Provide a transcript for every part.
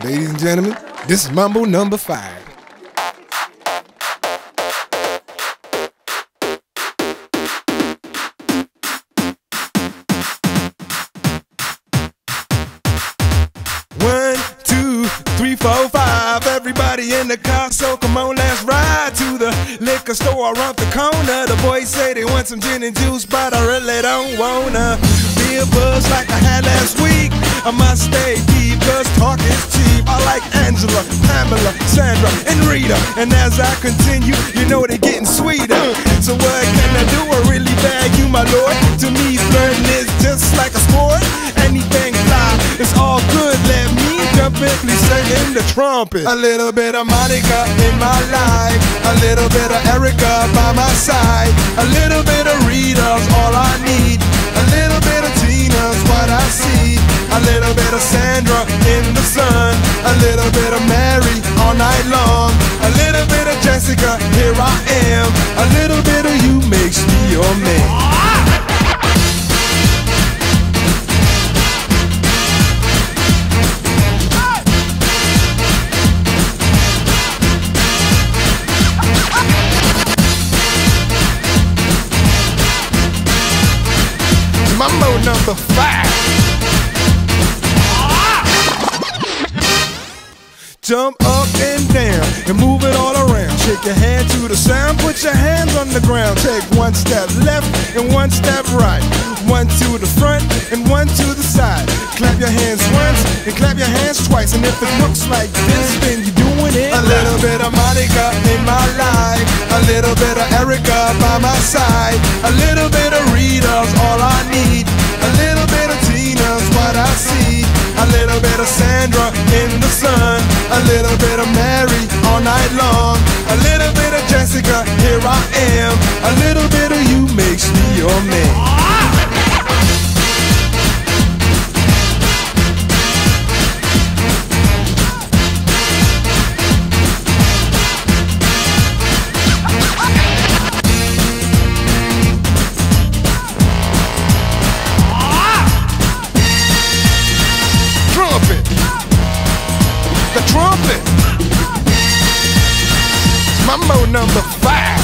Ladies and gentlemen, this is Mambo number 5. One, two, three, four, five. Everybody in the car, so come on, let's ride to the liquor store around the corner. The boys say they want some gin and juice, but I really don't wanna be a buzz like I had last week. I must stay deep, cause talk is cheap. I like Angela, Pamela, Sandra, and Rita. And as I continue, you know they're getting sweeter. So what can I do? I really bag you, my lord. To me, flirting is just like a sport. Anything fly, it's all good. Let me jump in, please sing the trumpet. A little bit of Monica in my life, a little bit of Erica by my side, a little bit of Rita's all I need, a little bit of Tina's what I see, a little bit of Sandra in the sun, a little bit of Mary all night long, a little bit of Jessica, here I am, a little bit of you makes me your man. Mambo number 5. Jump up and down and move it all around. Shake your hand to the sound, put your hands on the ground. Take one step left and one step right. One to the front and one to the side. Clap your hands once and clap your hands twice. And if it looks like this, then you're doing it. A little bit of Monica in my life, a little bit of Erica by my side, a little bit of Rita's all I need, a little bit of Tina's what I see, a little bit of Sandra in the sun, a little bit of Mary all night long, a little bit of Jessica, here I am, a little bit of you makes me your man. The trumpet. Mambo number 5.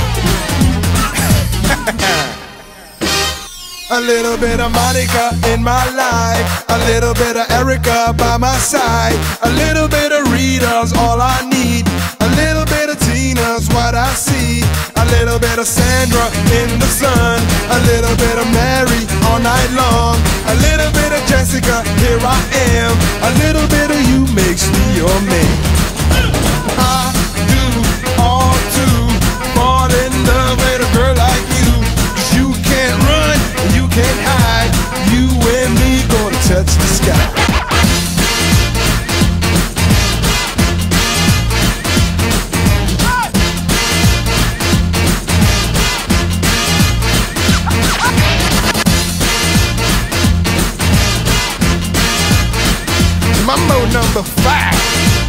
A little bit of Monica in my life, a little bit of Erica by my side, a little bit of Rita's all I need, a little bit of Tina's what I see, a little bit of Sandra in the sun, a little bit of Mary all night long, a little bit of Jessica, here I am, a little bit of you makes me your man. I do all to fall in love with a girl like you, 'cause you can't run and you can't hide, you and me gonna touch the sky. Mambo number 5.